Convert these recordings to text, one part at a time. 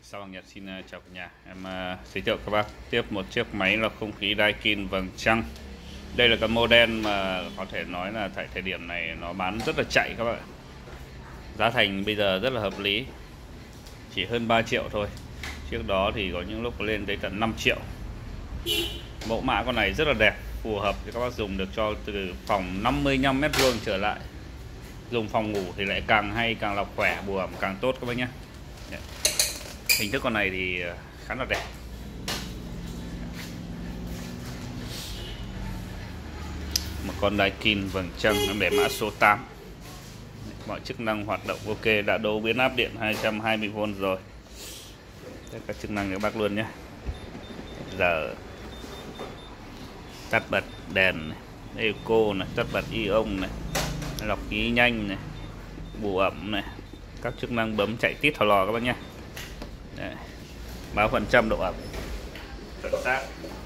Sao Hoàng Nhật xin chào cả nhà. Em giới thiệu các bác tiếp một chiếc máy lọc không khí Daikin vầng trăng. Đây là cái model mà có thể nói là tại thời điểm này nó bán rất là chạy các bạn. Giá thành bây giờ rất là hợp lý, chỉ hơn 3 triệu thôi. Trước đó thì có những lúc lên tới tận 5 triệu. Mẫu mã con này rất là đẹp, phù hợp để các bác dùng được cho từ phòng 55 m² trở lại. Dùng phòng ngủ thì lại càng hay, càng lọc khỏe, bùa ẩm càng tốt các bác nhé. Hình thức con này thì khá là đẹp. Một con Daikin vầng trăng, em để mã số 8. Mọi chức năng hoạt động ok, đã đấu biến áp điện 220V rồi. Tất cả chức năng các bác luôn nhé. Giờ tắt bật đèn này, eco này, tắt bật ion này, lọc khí nhanh này, bù ẩm này, các chức năng bấm chạy tít thò lò các bác nhé. Đấy. Báo phần trăm độ ẩm chuẩn xác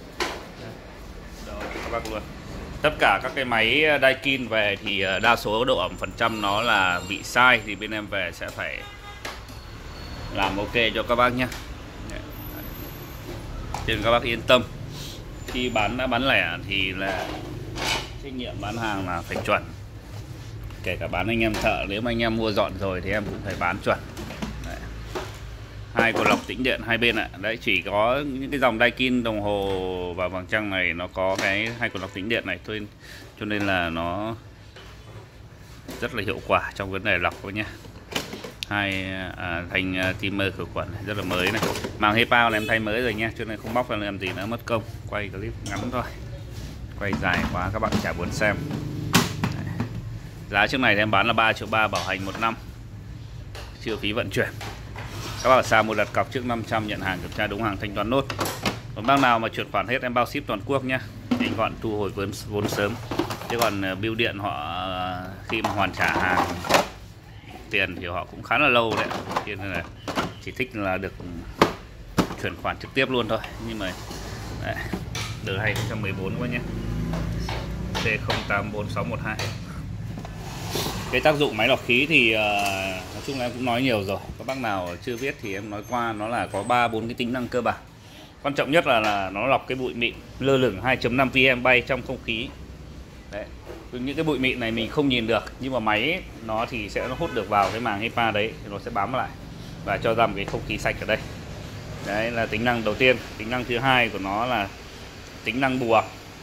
các bác luôn. Tất cả các cái máy Daikin về thì đa số độ ẩm phần trăm nó là bị sai, thì bên em về sẽ phải làm ok cho các bác nhé. Nên các bác yên tâm, khi đã bán lẻ thì là trách nhiệm bán hàng là phải chuẩn. Kể cả bán anh em thợ, nếu mà anh em mua dọn rồi thì em cũng phải bán chuẩn. Hai cột lọc tĩnh điện hai bên ạ. Đấy, chỉ có những cái dòng Daikin đồng hồ và vầng trăng này nó có cái hai cột lọc tĩnh điện này thôi, cho nên là nó rất là hiệu quả trong vấn đề lọc thôi nhé. Thanh timer khử khuẩn rất là mới này. Màng HEPA là em thay mới rồi nha, cho nên không bóc ra làm gì nữa mất công. Quay clip ngắn thôi, quay dài quá các bạn chả buồn xem. Đấy. Giá trước này thì em bán là 3,3 triệu, bảo hành 1 năm, chưa phí vận chuyển. Các bác ở xa mua đặt cọc trước 500, nhận hàng kiểm tra đúng hàng, thanh toán nốt. Còn bác nào mà chuyển khoản hết em bao ship toàn quốc nhé, nhanh gọn, thu hồi vốn sớm. Chứ còn bưu điện họ khi mà hoàn trả hàng tiền thì họ cũng khá là lâu đấy, cho nên là chỉ thích là được chuyển khoản trực tiếp luôn thôi. Nhưng mà đấy, từ 2014 quá nhé, C084612. Cái tác dụng máy lọc khí thì nói chung là em cũng nói nhiều rồi. Các bác nào chưa biết thì em nói qua, nó là có 3-4 cái tính năng cơ bản. Quan trọng nhất là nó lọc cái bụi mịn lơ lửng 2.5 pm bay trong không khí. Đấy. Những cái bụi mịn này mình không nhìn được, nhưng mà máy nó thì sẽ hút được vào cái màng HEPA đấy, thì nó sẽ bám lại và cho ra một cái không khí sạch ở đây. Đấy là tính năng đầu tiên. Tính năng thứ hai của nó là tính năng bùa.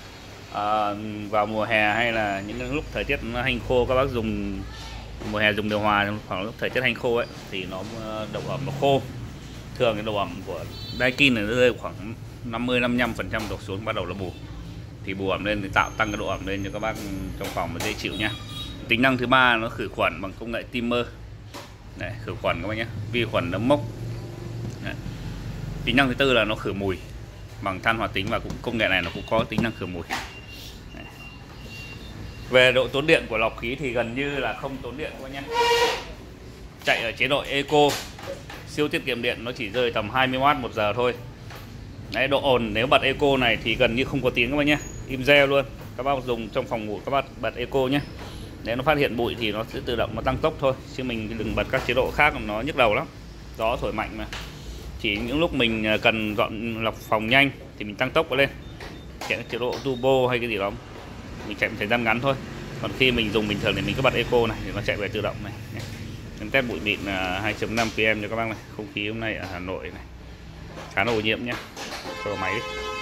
Vào mùa hè hay là những lúc thời tiết nó hanh khô, các bác dùng mùa hè dùng điều hòa, khoảng lúc thời tiết hanh khô ấy thì nó độ ẩm nó khô. Thường cái độ ẩm của Daikin này nó rơi khoảng 50-55% đổ xuống, bắt đầu là bù. Thì bù ẩm lên thì tăng cái độ ẩm lên cho các bác trong phòng mà dễ chịu nhá. Tính năng thứ ba nó khử khuẩn bằng công nghệ timer. Đấy, khử khuẩn các bác nhé, vi khuẩn nấm mốc. Đấy. Tính năng thứ tư là nó khử mùi bằng than hoạt tính, và cũng công nghệ này nó cũng có tính năng khử mùi. Đấy. Về độ tốn điện của lọc khí thì gần như là không tốn điện các bác nhé. Chạy ở chế độ eco, siêu tiết kiệm điện, nó chỉ rơi tầm 20W một giờ thôi. Đấy, độ ồn nếu bật eco này thì gần như không có tiếng các bác nhé, im re luôn. Các bác dùng trong phòng ngủ các bác bật eco nhé. Nếu nó phát hiện bụi thì nó sẽ tự động nó tăng tốc thôi, chứ mình đừng bật các chế độ khác, nó nhức đầu lắm, gió thổi mạnh mà. Chỉ những lúc mình cần dọn lọc phòng nhanh thì mình tăng tốc lên, chạy chế độ turbo hay cái gì đó, mình chạy một thời gian ngắn thôi. Còn khi mình dùng bình thường thì mình cứ bật eco này thì nó chạy về tự động này. Em test bụi mịn 2.5 pm cho các bác này. Không khí hôm nay ở Hà Nội này khá là ô nhiễm nhé, cho máy đi.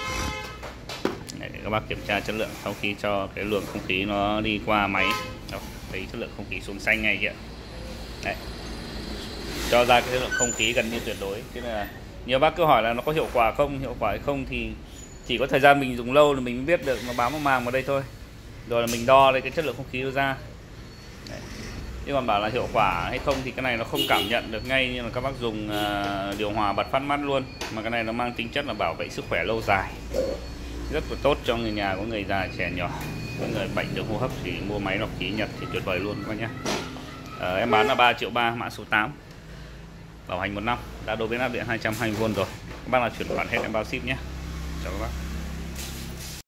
Để các bác kiểm tra chất lượng sau khi cho cái luồng không khí nó đi qua máy. Đó, thấy chất lượng không khí xuống xanh ngay kìa. Đấy, cho ra cái chất lượng không khí gần như tuyệt đối. Thế là nhiều bác cứ hỏi là nó có hiệu quả không, hiệu quả hay không, thì chỉ có thời gian mình dùng lâu là mình mới biết được, nó bám một màng vào đây thôi, rồi là mình đo lấy cái chất lượng không khí nó ra. Đấy. Chứ còn bảo là hiệu quả hay không thì cái này nó không cảm nhận được ngay, nhưng mà các bác dùng điều hòa bật phát mắt luôn. Mà cái này nó mang tính chất là bảo vệ sức khỏe lâu dài, rất là tốt cho người nhà có người già trẻ nhỏ, có người bệnh đường hô hấp thì mua máy lọc khí Nhật thì tuyệt vời luôn các bác nhé. Em bán là 3,3 triệu, mã số 8, bảo hành 1 năm, đã đấu biến áp điện 220V rồi. Các bác nào chuyển khoản hết em bao ship nhé. Chào các bác.